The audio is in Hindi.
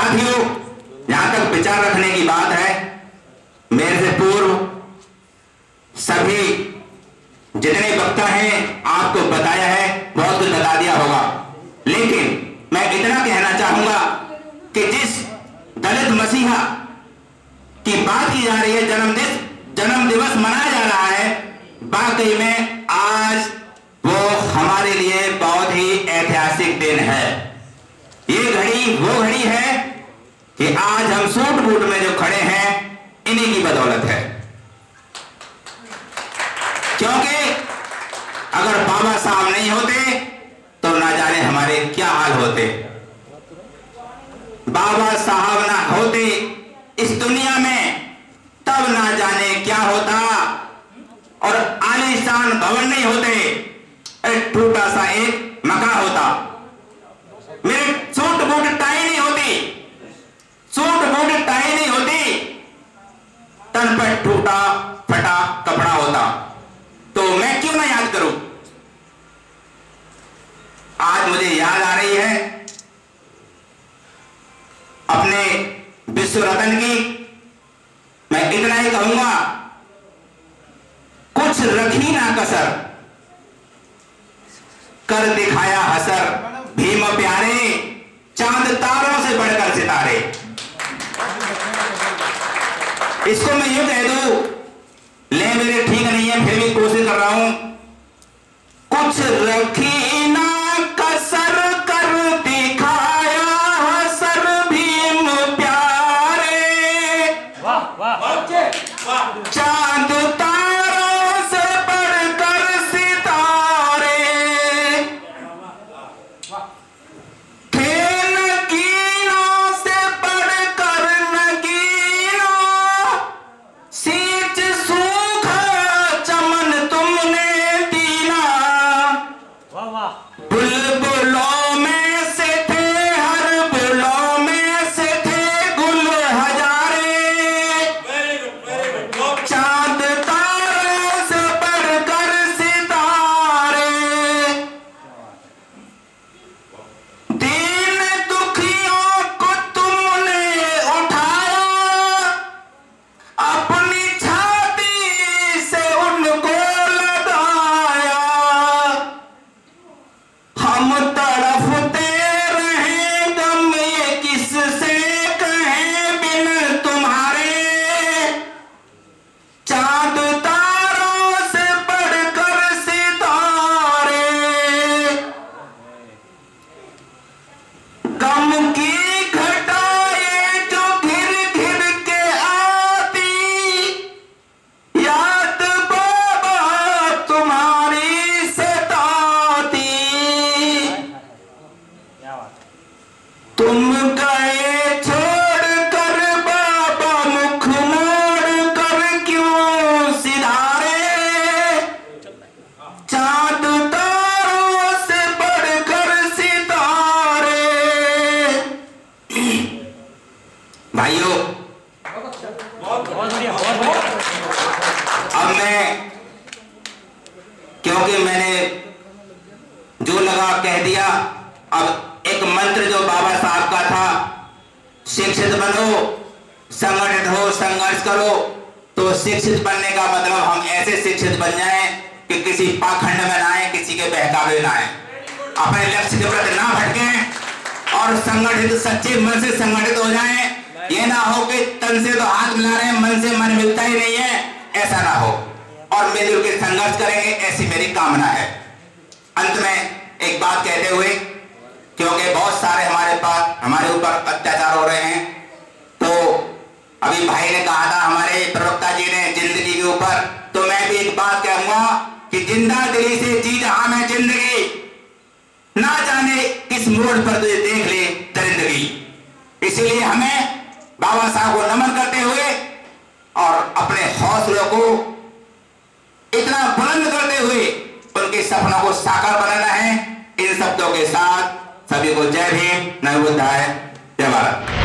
साथियों, जहां तक विचार रखने की बात है, मेरे से पूर्व सभी जितने वक्ता हैं आपको बताया है, बहुत कुछ बता दिया होगा, लेकिन मैं इतना कहना चाहूंगा कि जिस दलित मसीहा की बात की जा रही है, जन्म दिवस मनाया जा रहा है, वाकई में आज वो हमारे लिए बहुत ही ऐतिहासिक दिन है। ये घड़ी वो घड़ी है कि आज हम सूट बूट में जो खड़े हैं, इन्हीं की बदौलत है। क्योंकि अगर बाबा साहब नहीं होते तो ना जाने हमारे क्या हाल होते। बाबा साहब ना होते इस दुनिया में, तब ना जाने क्या होता। और आलीशान भवन नहीं होते, एक छोटा सा एक मकान होता। मेरे सूट बूट टाई नहीं होती, सूट बूट टाई नहीं होती, तन पर टूटा फटा कपड़ा होता। तो मैं क्यों ना याद करूं? आज मुझे याद आ रही है अपने विश्व रत्न की। मैं इतना ही कहूंगा, कुछ रखी ना कसर, कर दिखाया हसर, भीम प्यारे, चांद तारों से बढ़कर सितारे। इसको मैं यूं कह दूं, ले मेरे ठीक नहीं है, फिर भी कोशिश कर रहा हूं। कुछ रखी ना कसर, कर दिखाया हसर, भीम प्यारे, चांद तारों से बढ़कर सितारे, थे नगीनों से बढ़कर नगीना, सींच सूखा चमन तुमने दीना, बुलबुलों में से थे, हर बुलों में से थे गुल हजारे, चांद तारों से बढ़कर सितारे, दीन दुखियों को तुमने उठाया, अपनी छाती से उनको लगाया, हम तड़फते रहे गम ये किससे कहें बिन तुम्हारे, चांद तारों से बढ़कर सितारे, गम की घटाएं जो घिर घिर के आती, याद बाबा तुम्हारी सताती, तुम गए छोड़कर बाबा मुख मोड़ कर क्यों सिधारे, चांद तारों से बढ़कर सितारे। भाइयों, अब मैं, क्योंकि मैंने जो लगा कह दिया, अब एक मंत्र जो बाबा साहब का था, शिक्षित बनो, संगठित हो, संघर्ष करो। तो शिक्षित बनने का मतलब हम ऐसे शिक्षित बन जाएं कि किसी पाखंड में ना आए, किसी के बहकावे ना आए, अपने लक्ष्य के प्रति ना भटकें और संगठित, सच्चे मन से संगठित हो जाएं। ये ना हो कि तन से तो हाथ मिला रहे हैं, मन से मन मिलता ही नहीं है, ऐसा ना हो, और मिलजुल के संघर्ष करेंगे, ऐसी मेरी कामना है। अंत में एक बात कहते हुए, क्योंकि बहुत सारे हमारे ऊपर अत्याचार हो रहे हैं, तो अभी भाई ने कहा था, हमारे प्रवक्ता जी ने, जिंदगी के ऊपर, तो मैं भी एक बात कहूंगा कि जिंदा दिली से जी जहां में जिंदगी, ना जाने किस मोड़ पर तुझे देख ले दरिंदगी। इसीलिए हमें बाबा साहब को नमन करते हुए और अपने हौसलों को इतना बुलंद करते हुए उनके सपनों को साकार बनाना है। इन शब्दों के साथ सभी को जय भीम, नमो बुद्धाय, जय भारत।